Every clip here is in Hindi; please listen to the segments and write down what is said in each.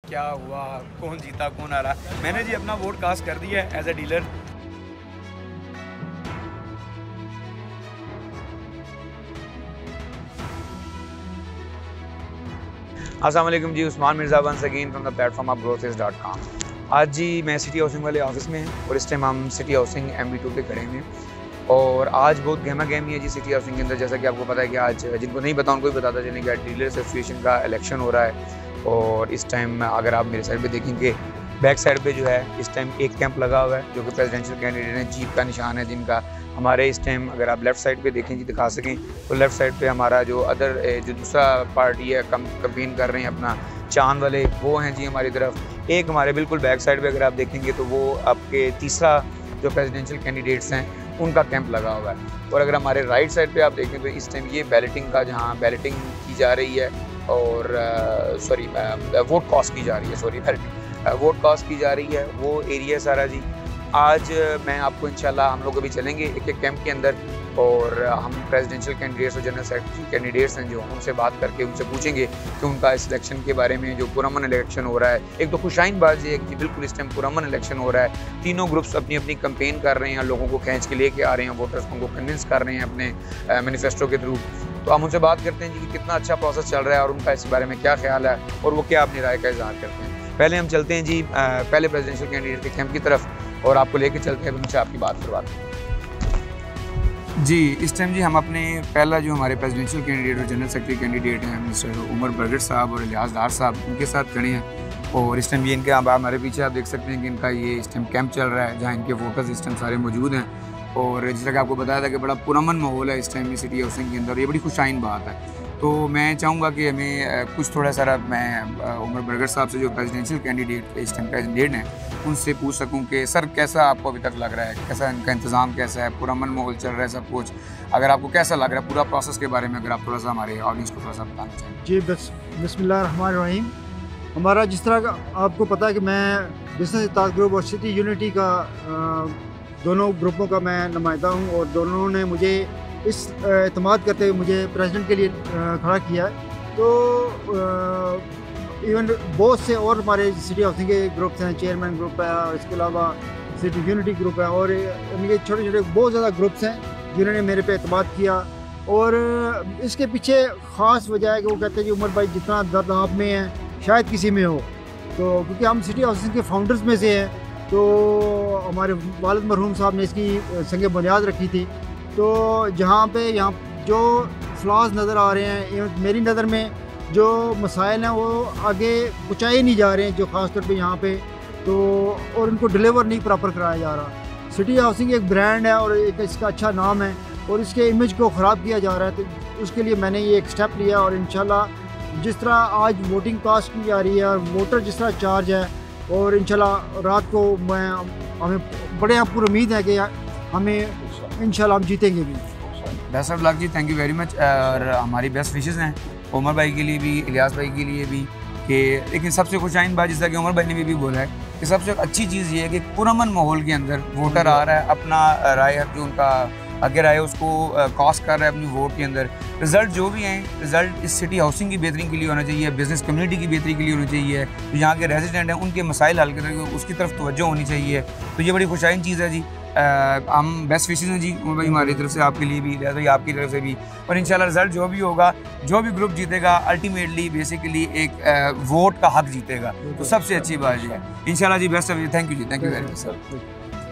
क्या हुआ, कौन जीता कौन आ रहा। मैंने जी अपना वोट कास्ट कर दिया है एज ए डीलर। अस्सलाम वालेकुम जी, Usman Mirza once again from the platform of growthis.com। आज जी मैं सिटी हाउसिंग वाले ऑफिस में हैं और इस टाइम हम सिटी हाउसिंग MB2 पे खड़े हैं और आज बहुत गहमा गहमी है जी सिटी हाउसिंग के अंदर। जैसा कि आपको पता है कि आज जिनको नहीं पता उनको भी बताता चलें कि डीलर एसोसिएशन का इलेक्शन हो रहा है और इस टाइम अगर आप मेरे साइड पे देखेंगे बैक साइड पे जो है इस टाइम एक कैंप लगा हुआ है जो कि प्रेसिडेंशियल कैंडिडेट हैं, जीप का निशान है जिनका। हमारे इस टाइम अगर आप लेफ़्ट साइड पे देखें जी दिखा सकें तो लेफ़्ट साइड पे हमारा जो जो दूसरा पार्टी है कंपेन कर रहे हैं अपना चांद वाले, वो हैं जी हमारी तरफ। एक हमारे बिल्कुल बैक साइड पे अगर आप देखेंगे तो वो आपके तीसरा जो प्रेसिडेंशियल कैंडिडेट्स हैं उनका कैंप लगा हुआ है। और अगर हमारे राइट साइड पे आप देखें तो इस टाइम ये बैलेटिंग का, जहाँ बैलेटिंग की जा रही है और वोट कास्ट की जा रही है, वोट कास्ट की जा रही है, वो एरिया सारा जी। आज मैं आपको इंशाल्लाह हम लोग अभी चलेंगे एक एक कैंप के अंदर और हम प्रेसिडेंशियल कैंडिडेट्स और जनरल सेक्रेटरी कैंडिडेट्स हैं जो उनसे बात करके उनसे पूछेंगे कि उनका इस इलेक्शन के बारे में, जो पुरअमन इलेक्शन हो रहा है। एक तो खुशाइन बात ये है कि बिल्कुल इस टाइम पुरअमन इलेक्शन हो रहा है, तीनों ग्रुप्स अपनी अपनी कंपेन कर रहे हैं, लोगों को खींच के लेके आ रहे हैं, वोटर्स को उनको कन्विंस कर रहे हैं अपने मैनिफेस्टो के थ्रू। तो हम उनसे बात करते हैं जी कि कितना अच्छा प्रोसेस चल रहा है और उनका इस बारे में क्या ख्याल है और वो क्या अपनी राय का इजहार करते हैं। पहले हम चलते हैं जी पहले प्रेसिडेंशियल कैंडिडेट के कैंप की तरफ और आपको लेके चलते हैं, उनसे आपकी बात करवाते हैं जी। इस टाइम जी हम अपने पहला जो हमारे प्रेसिडेंशियल कैंडिडेट और जनरल सेक्रेटरी कैंडिडेट हैं मिस्टर उमर बरगट साहब और इलियास डार साहब, उनके साथ खड़े हैं और इस टाइम ये इनके हमारे पीछे आप देख सकते हैं कि इनका ये इस टाइम कैंप चल रहा है जहाँ इनके वोटर्स इस टाइम सारे मौजूद हैं। और जैसा कि आपको बताया था कि बड़ा पुरअमन माहौल है इस टाइम सिटी हाउसिंग के अंदर, ये बड़ी खुशाइन बात है। तो मैं चाहूँगा कि हमें कुछ थोड़ा सारा मैं उमर बरगट साहब से जो प्रेसिडेंशियल कैंडिडेट इस टाइम कैंडिडेट हैं उनसे पूछ सकूं कि सर कैसा आपको अभी तक लग रहा है, कैसा इनका इंतज़ाम कैसा है, पुरअमन माहौल चल रहा है सब कुछ, अगर आपको कैसा लग रहा है पूरा प्रोसेस के बारे में अगर आप थोड़ा सा हमारे ऑडियंस को थोड़ा सा बताना चाहें। जी बिस्मिल्लाहिर्रहमानिर्रहीम। हमारा जिस तरह का आपको पता है कि मैं बिजनेस इत्तेहाद ग्रुप और सिटी यूनिटी का दोनों ग्रुपों का मैं नुमाइंदा हूँ और दोनों ने मुझे इस एतमाद करते हुए मुझे प्रेसिडेंट के लिए खड़ा किया है। तो इवन बहुत से और हमारे सिटी हाउसिंग के ग्रुप्स हैं, चेयरमैन ग्रुप है और इसके अलावा सिटी यूनिटी ग्रुप है और इनके छोटे छोटे बहुत ज़्यादा ग्रुप्स हैं जिन्होंने मेरे पे एतमाद किया। और इसके पीछे ख़ास वजह है कि वो कहते हैं कि उमर भाई जितना दर्द आप में है शायद किसी में हो, तो क्योंकि हम सिटी हाउसिंग के फाउंडर्स में से हैं। तो हमारे वालिद मरहूम साहब ने इसकी संग बुनियाद रखी थी। तो यहाँ जो फ्लॉज नज़र आ रहे हैं मेरी नज़र में जो मसाइल हैं वो आगे पहुँचाए नहीं जा रहे हैं, जो ख़ास तौर पे यहाँ पे तो और इनको डिलीवर नहीं प्रॉपर कराया जा रहा। सिटी हाउसिंग एक ब्रांड है और एक इसका अच्छा नाम है और इसके इमेज को ख़राब किया जा रहा है, तो उसके लिए मैंने ये एक स्टेप लिया और इंशाल्लाह जिस तरह आज वोटिंग कास्ट की जा रही है और वोटर जिस तरह चार्ज है और इंशाल्लाह रात को हमें बड़े यहाँ पूरी उम्मीद है कि हमें इंशाल्लाह हम जीतेंगे भी। बेस्ट ऑफ लक जी, थैंक यू वेरी मच। और हमारी बेस्ट विशेज़ हैं उमर भाई के लिए भी, इलियास भाई के लिए भी कि लेकिन सबसे खुशाइन बात जैसा कि उमर भाई ने भी बोला है कि सबसे अच्छी चीज़ ये है कि पुरअमन माहौल के अंदर वोटर आ रहा है, अपना राय जो उनका आगे राय उसको कास्ट कर रहा है अपनी वोट के अंदर। रिज़ल्ट जो भी हैं, रिज़ल्ट इस सिटी हाउसिंग की बेहतरी के लिए होना चाहिए, बिज़नेस कम्युनिटी की बेहतरी के लिए होनी चाहिए, जो यहाँ के रेजिडेंट हैं उनके मसाइल हल करके उसकी तरफ तवज्जो होनी चाहिए। तो ये बड़ी खुशाइन चीज़ है जी। हम बेस्ट विशेज़ हैं जी उमर भाई हमारी तरफ से, आपके लिए भी, लिहाजा तो आपकी तरफ से भी। और इंशाल्लाह रिज़ल्ट जो भी होगा, जो भी ग्रुप जीतेगा, अल्टीमेटली बेसिकली एक वोट का हक जीतेगा, तो सबसे अच्छी बात ये है इंशाल्लाह जी। बेस्ट ऑफ, थैंक यू जी, thank you very much sir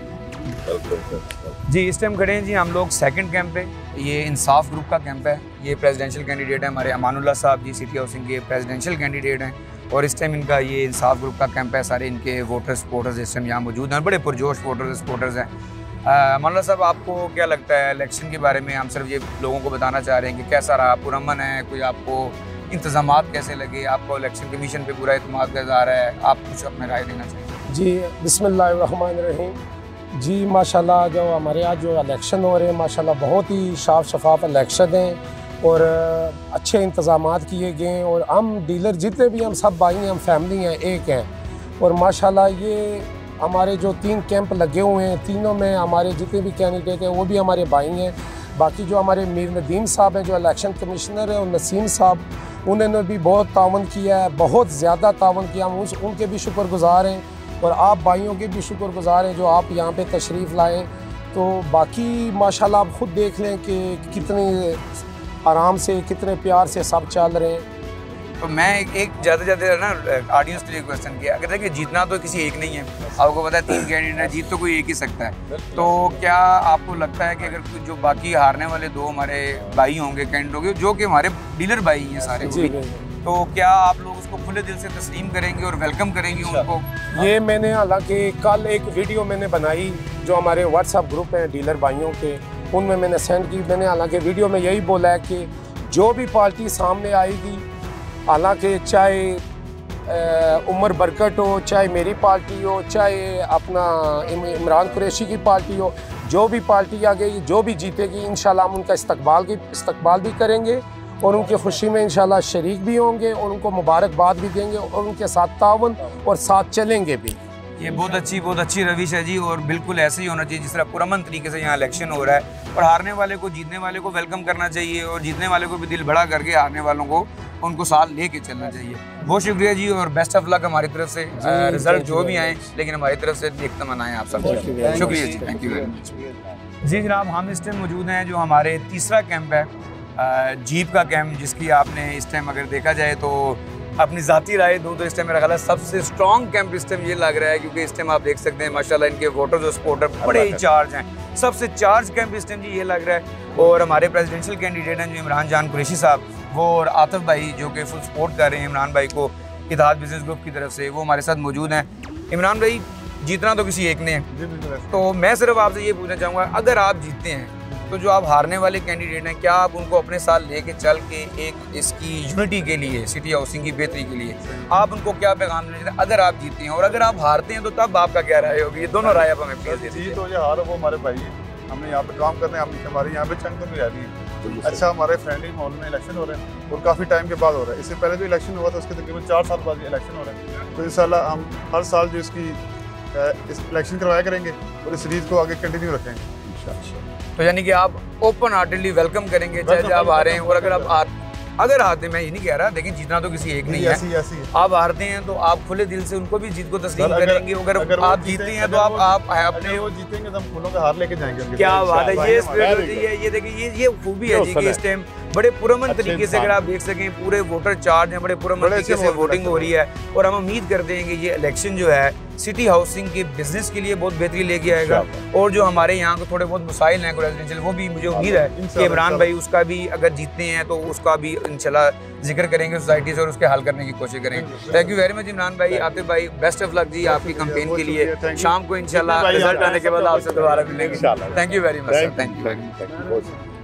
जी। इस टाइम खड़े हैं जी हम लोग सेकंड कैंप पे, ये इंसाफ ग्रुप का कैंप है। ये प्रेसिडेंशियल कैंडिडेट है हमारे अमानुल्लाह साहब जी, सिटी हाउसिंग के प्रेसिडेंशियल कैंडिडेट हैं और इस टाइम इनका ये इंसाफ ग्रुप का कैंप है। सारे इनके वोटर्स सपोर्टर्स इस टाइम यहाँ मौजूद हैं, बड़े पुरजोश वोटर्स सपोर्टर्स हैं। अमानुल्लाह साहब, आपको क्या लगता है इलेक्शन के बारे में? हम सिर्फ ये लोगों को बताना चाह रहे हैं कि कैसा रहा, पुरअमन है, कोई आपको इंतज़ामात कैसे लगे, आपको इलेक्शन कमीशन पे पूरा एतमाद का इज़हार है, आप कुछ अपने राय देना चाहिए जी। बिस्मिल्लाहिर्रहमानिर्रहीम जी। माशाल्लाह जो हमारे यहाँ जो इलेक्शन हो रहे हैं माशाल्लाह बहुत ही साफ शफाफ इलेक्शन हैं और अच्छे इंतज़ामात किए गए हैं और हम डीलर जितने भी हम सब भाई हैं, हम फैमिली हैं, एक हैं। और माशाल्लाह ये हमारे जो 3 कैंप लगे हुए हैं, तीनों में हमारे जितने भी कैंडिडेट हैं वो भी हमारे भाई हैं। बाकी जो हमारे मीर नदीम साहब हैं जो इलेक्शन कमिश्नर हैं, और नसीम साहब, उन्होंने भी बहुत तावन किया है, बहुत ज़्यादा तावन किया। हम उनके भी शुक्रगुजार हैं और आप भाइयों के भी शुक्रगुजार हैं जो आप यहाँ पे तशरीफ़ लाएँ। तो बाकी माशाल्लाह आप ख़ुद देख लें कि कितने आराम से, कितने प्यार से सब चल रहे हैं। तो मैं एक ज़्यादा से ज़्यादा ना ऑडियंस के लिए क्वेश्चन किया, अगर देखिए जीतना तो किसी एक नहीं है, आपको पता है 3 कैंडिडेट है, जीत तो कोई एक ही सकता है। तो क्या आपको लगता है कि अगर जो बाकी हारने वाले 2 हमारे भाई होंगे, कैंडिडेट होंगे, जो कि हमारे डीलर भाई हैं सारे, तो क्या आप लोग उसको खुले दिल से तस्लीम करेंगे और वेलकम करेंगे उनको? ये मैंने हालांकि कल एक वीडियो मैंने बनाई जो हमारे व्हाट्सएप ग्रुप हैं डीलर भाइयों के, उनमें मैंने सेंड की। मैंने हालांकि वीडियो में यही बोला है कि जो भी पार्टी सामने आएगी, हालांकि चाहे उमर बरकत हो, चाहे मेरी पार्टी हो, चाहे अपना इमरान कुरैशी की पार्टी हो, जो भी पार्टी आ गई, जो भी जीतेगी, इंशाल्लाह हम उनका इस्तकबाल भी करेंगे और उनकी खुशी में इंशाल्लाह शरीक भी होंगे और उनको मुबारकबाद भी देंगे और उनके साथ तावन और साथ चलेंगे भी। ये बहुत अच्छी रविश है जी, और बिल्कुल ऐसे ही होना चाहिए जिस तरह पुरअमन तरीके से यहाँ इलेक्शन हो रहा है। और हारने वाले को, जीतने वाले को वेलकम करना चाहिए और जीतने वाले को भी दिल बड़ा करके हारने वालों को उनको साथ लेके चलना चाहिए। बहुत शुक्रिया जी और बेस्ट ऑफ लक हमारी तरफ से। रिजल्ट जो भी आए, लेकिन हमारी तरफ से देखते मनाएं आप सब। शुक्रिया जी, थैंक यू वेरी मच। जी जनाब, हम इस टाइम मौजूद हैं जो हमारे तीसरा कैंप है, जीप का कैंप, जिसकी आपने इस टाइम अगर देखा जाए तो अपनी ज़ाती राय दूँ तो इस टाइम मेरा ख्याल है सबसे स्ट्रॉन्ग कैंप इस टाइम ये लग रहा है, क्योंकि इस टाइम आप देख सकते हैं माशाल्लाह इनके वोटर्स और सपोर्टर बड़े ही चार्ज हैं। सबसे चार्ज कैंप इस टाइम जी ये लग रहा है। और हमारे प्रेसिडेंशियल कैंडिडेट हैं जो इमरान जान कुरैशी साहब, वो और आतिफ भाई जो कि फुल सपोर्ट कर रहे हैं इमरान भाई को इत्तेहाद बिजनेस ग्रुप की तरफ से, वो हमारे साथ मौजूद हैं। इमरान भाई, जीतना तो किसी एक ने है, तो मैं सिर्फ आपसे ये पूछना चाहूँगा, अगर आप जीतते हैं तो जो आप हारने वाले कैंडिडेट हैं, क्या आप उनको अपने साथ लेके चल के एक इसकी यूनिटी के लिए, सिटी हाउसिंग की बेहतरी के लिए आप उनको क्या पैगाम देना चाहते हैं अगर आप जीतते हैं? और अगर आप हारते हैं तो तब आपका क्या राय होगी? ये दोनों राय आप हमें प्लीज दे दीजिए। तो ये हार वो हमारे भाई है, हमने यहाँ पे काम करना है, अपनी हमारे यहाँ पे चंग तो नहीं आ रही है। अच्छा, हमारे फ्रेंडली माहौल में इलेक्शन हो रहे हैं और काफ़ी टाइम के बाद हो रहा है। इससे पहले जो इलेक्शन हुआ था उसके तकरीबन 4 साल बाद इलेक्शन हो रहे हैं। तो इंशाल्लाह हम हर साल जो इसकी इस इलेक्शन करवाया करेंगे और इस सीरीज को आगे कंटिन्यू रखेंगे। तो यानी कि आप ओपन हार्टेडली वेलकम करेंगे चाहे आप आ रहे हैं, और अगर हारते, मैं ये नहीं कह रहा, लेकिन जीतना तो किसी एक नहीं है। आप हारते हैं तो आप खुले दिल से उनको भी जीत को तस्लीम करेंगे। अगर आप जीतते हैं तो आप अपने वो जीतेंगे तो हम फूलों का हार लेके जाएंगे। क्या बात है, ये स्पिरिट होती है। ये देखिए, ये खूबी है जी कि इस टाइम बड़े पुरअमन तरीके से, अगर आप देख सकें, पूरे वोटर चार्ज हैं, बड़े पुरअमन तरीके से वोटिंग हो रही है। और हम उम्मीद करते हैं कि ये इलेक्शन जो है सिटी हाउसिंग के बिजनेस के लिए बहुत बेहतरी लेके आएगा। और जो हमारे यहाँ को थोड़े बहुत मसाइल हैं रेजिडेंशियल, वो भी मुझे उम्मीद है कि इमरान भाई उसका भी अगर जीतते हैं तो उसका भी इंशाल्लाह जिक्र करेंगे सोसाइटी से और उसके हल करने की कोशिश करेंगे। Thank you very much Imran भाई, आतिफ भाई, बेस्ट ऑफ लक जी आपकी कैंपेन के लिए। शाम को इंशाल्लाह रिजल्ट आने के बाद आपसे दोबारा मिलेंगे। Thank you very much, thank you.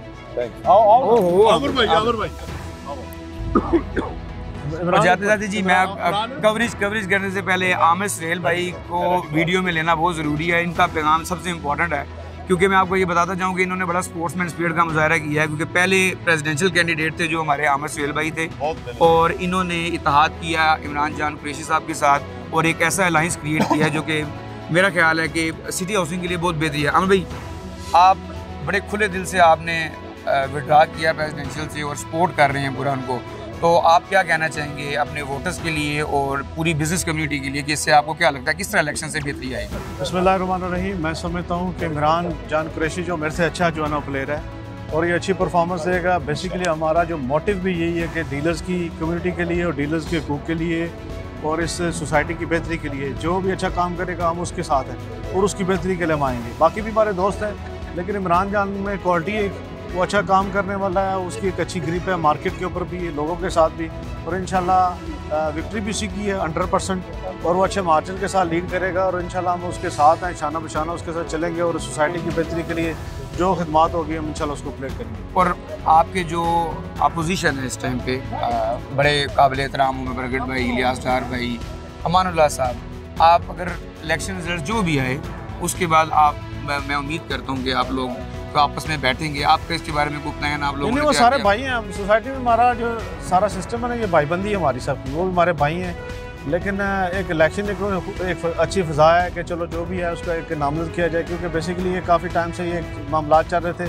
जाते जाते जी, मैं कवरेज करने से पहले आमिर सुहेल भाई को वीडियो में लेना बहुत ज़रूरी है। इनका पैगाम सबसे इम्पोर्टेंट है, क्योंकि मैं आपको ये बताता चाहूँ कि इन्होंने बड़ा स्पोर्ट्समैन स्पिरिट का मुजाहरा किया है। क्योंकि पहले प्रेसिडेंशियल कैंडिडेट थे जो हमारे आमिर सुहेल भाई थे, और इन्होंने इत्तेहाद किया इमरान जान कुरैशी साहब के साथ, और एक ऐसा अलायंस क्रिएट किया जो कि मेरा ख्याल है कि सिटी हाउसिंग के लिए बहुत बेहतरी है। आमिर भाई, आप बड़े खुले दिल से आपने विड्रा किया प्रेसिडेंशियल से और सपोर्ट कर रहे हैं पूरा उनको, तो आप क्या कहना चाहेंगे अपने वोटर्स के लिए और पूरी बिजनेस कम्युनिटी के लिए कि इससे आपको क्या लगता है किस तरह इलेक्शन से बेहतरी आएगी? बिस्मिल्लाहिर्रहमानिर्रहीम। मैं समझता हूँ कि इमरान जान कुरैशी जो मेरे से अच्छा जो है ना प्लेयर है और ये अच्छी परफॉर्मेंस देगा। बेसिकली हमारा जो मोटिव भी यही है कि डीलर्स की कम्युनिटी के लिए और डीलर्स के हकूक़ के लिए और इस सोसाइटी की बेहतरी के लिए जो भी अच्छा काम करेगा हम उसके साथ हैं और उसकी बेहतरी के लिए हम आएंगे। बाकी भी हमारे दोस्त हैं, लेकिन इमरान जान में क्वालिटी वो अच्छा काम करने वाला है, उसकी एक अच्छी ग्रिप है मार्केट के ऊपर भी, लोगों के साथ भी, और इंशाल्लाह विक्ट्री भी उसी की है 100%। और वो अच्छे मार्जिन के साथ लीड करेगा और इंशाल्लाह हम उसके साथ हैं, शाना बशाना उसके साथ चलेंगे और सोसाइटी की बेहतरी के लिए जो खिदमात होगी हम इंशाल्लाह उसको प्लेट करेंगे। और आपके जो अपोजिशन है इस टाइम पे बड़े काबिल एहतराम उमर बरकत भाई, इलियास डार भाई, अमानुल्लाह साहब, आप अगर इलेक्शन रिजल्ट जो भी आए उसके बाद मैं उम्मीद करता हूँ कि आप लोग तो आपस में बैठेंगे, आपका इसके बारे में कोई प्लान आप लोगों ने? वो सारे भाई हैं, सोसाइटी में हमारा जो सारा सिस्टम है ना, ये भाईबंदी है हमारी सबकी, वो भी हमारे भाई हैं। लेकिन एक इलेक्शन एक अच्छी फ़िज़ा है कि चलो जो भी है उसका एक नामज़द किया जाए, क्योंकि बेसिकली ये काफ़ी टाइम से ये मामला चल रहे थे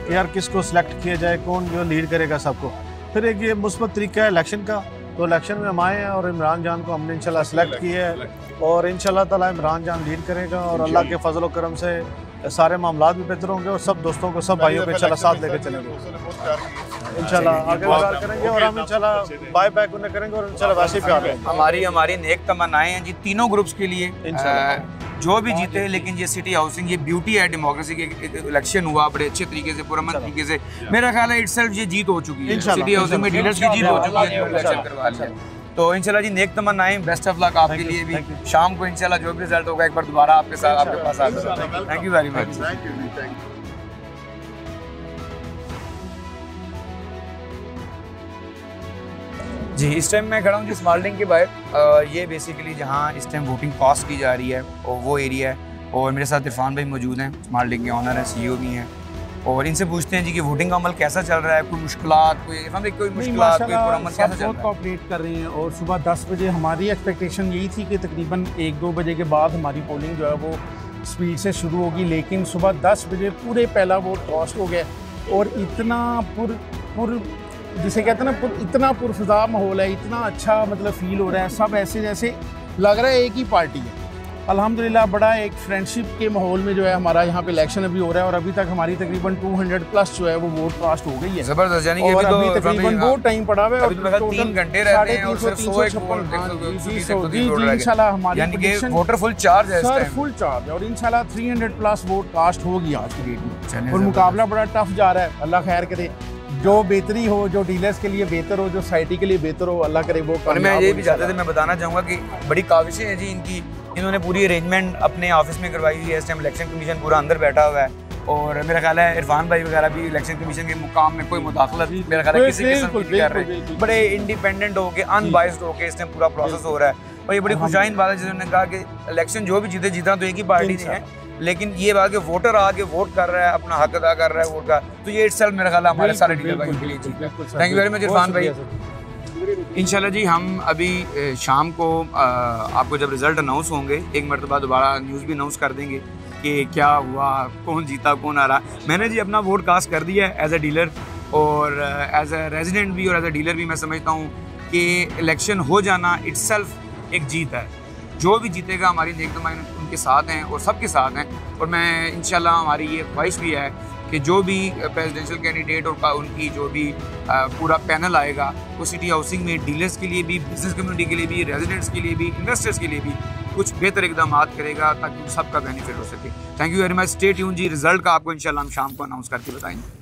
कि यार किसको सिलेक्ट किया जाए, कौन जो लीड करेगा सबको। फिर एक ये मुस्बत तरीका है इलेक्शन का, तो इलेक्शन में हम आए हैं और इमरान जान को हमने इंशाल्लाह सेलेक्ट किया है और इंशाल्लाह ताला इमरान जान लीड करेगा और अल्लाह के फजल व करम से सारे मामला भी बेहतर होंगे और सब दोस्तों को, सब भाइयों को इंशाल्लाह साथ लेकर चलेंगे इंशाल्लाह, आगे प्यार करेंगे और हम इंशाल्लाह बाय बैक उन्हें करेंगे और इंशाल्लाह वैसे ही प्यार करेंगे। हमारी नेक तमन्नाएं हैं जी तीनों ग्रुप्स के लिए जो भी जीते, लेकिन ये सिटी हाउसिंग, ये ब्यूटी है डेमोक्रेसी के, इलेक्शन हुआ बड़े अच्छे तरीके से, पुरअमन तरीके से। मेरा ख्याल है इटसेल्फ ये जीत हो चुकी है, सिटी हाउसिंग में डीलर्स की जीत हो चुकी है, इलेक्शन करवा लिया। तो इंशाल्लाह जी नेक तमन्नाएं, बेस्ट ऑफ लक आपके लिए भी। शाम को इंशाल्लाह जो भी रिजल्ट होगा एक बार दोबारा आपके साथ आपके पास आ जाएगा। Thank you very much. जी इस टाइम मैं खड़ा हूँ जी स्मार्टिंग के बाहर। ये बेसिकली जहाँ इस टाइम वोटिंग पास की जा रही है और वो एरिया है और मेरे साथ इरफान भाई मौजूद हैं, स्मार्टिंग के ऑनर हैं, CEO भी हैं और इनसे पूछते हैं जी कि वोटिंग का अमल कैसा चल रहा है, कोई मुश्किलात, कोई मुश्किलात, कोई पुरअमन कैसा चल रहा है? कोऑपरेट कर रहे हैं और सुबह 10 बजे हमारी एक्सपेक्टेशन यही थी कि तकरीबन 1-2 बजे के बाद हमारी पोलिंग जो है वो स्पीड से शुरू होगी, लेकिन सुबह 10 बजे पूरे पहला वोट कास्ट हो गया और इतना जिसे कहते हैं ना, इतना पुरफिजा माहौल है, इतना अच्छा मतलब फील हो रहा है, सब ऐसे जैसे लग रहा है एक ही पार्टी है। अल्हम्दुलिल्लाह बड़ा एक फ्रेंडशिप के माहौल में जो है हमारा यहाँ पे इलेक्शन अभी हो रहा है और अभी तक हमारी तकरीबन 200+ जो है वो वोट कास्ट हो गई है। जबरदस्त, यानी कि अभी तकरीबन बहुत टाइम पड़ा हुआ है और 3 घंटे रहते हैं और सिर्फ 100 इंशाल्लाह हमारी यानी कि वोटर फुल चार्ज है इस टाइम, फुल चार्ज है और इंशाल्लाह 300+ वोट कास्ट होगी आज की डेट में और मुकाबला बड़ा टफ जा रहा है। अल्लाह खैर करे, जो बेहतरी हो, जो डीलर्स के लिए बेहतर हो, जो सोसाइटी के लिए बेहतर हो, अल्लाह करे वो। और मैं ये भी चाहता था, मैं बताना चाहूँगा कि बड़ी काविशें हैं जी इनकी, इन्होंने पूरी अरेंजमेंट अपने ऑफिस में करवाई हुई है। इस टाइम इलेक्शन कमीशन पूरा अंदर बैठा हुआ है और मेरा ख्याल है इरफान भाई वगैरह भी इलेक्शन कमीशन के मुकाम में कोई मुदाखलत मेरा ख्याल है किसी किस्म की नहीं कर रहे, बड़े इंडिपेंडेंट होके, अनबाइस्ड होके इस टाइम पूरा प्रोसेस हो रहा है। और ये बड़ी खुशाइन बात है जिन्होंने कहा कि इलेक्शन जो भी जीतना तो एक ही पार्टी ने है, लेकिन ये बात कि वोटर आके वोट कर रहा है, अपना हक अदा कर रहा है वोट का, तो ये इटसेल्फ मेरा ख्याल है हमारे सारे डीलर भाई के लिए जीत है। Thank you very much Irfan भाई। इंशाल्लाह जी हम अभी शाम को आपको जब रिजल्ट अनाउंस होंगे एक मरतबा दोबारा न्यूज़ भी अनाउंस कर देंगे कि क्या हुआ, कौन जीता, कौन आ रहा। मैंने जी अपना वोट कास्ट कर दिया है एज ए डीलर और एज ए रेजिडेंट भी और एज ए डीलर भी। मैं समझता हूँ कि इलेक्शन हो जाना इटसेल्फ एक जीत है। जो भी जीतेगा हमारी नेक तमन्नाएं उनके साथ हैं और सबके साथ हैं और मैं इंशाल्लाह हमारी ये ख्वाहिश भी है कि जो भी प्रेसिडेंशियल कैंडिडेट और उनकी जो भी पूरा पैनल आएगा वो सिटी हाउसिंग में डीलर्स के लिए भी, बिजनेस कम्युनिटी के लिए भी, रेजिडेंट्स के लिए भी, इन्वेस्टर्स के लिए भी कुछ बेहतर इकदाम करेगा ताकि सबका बेनिफिट हो सके। Thank you very much. Stay tune जी, रिजल्ट का आपको इंशाल्लाह हम शाम को अनाउंस करके बताएंगे।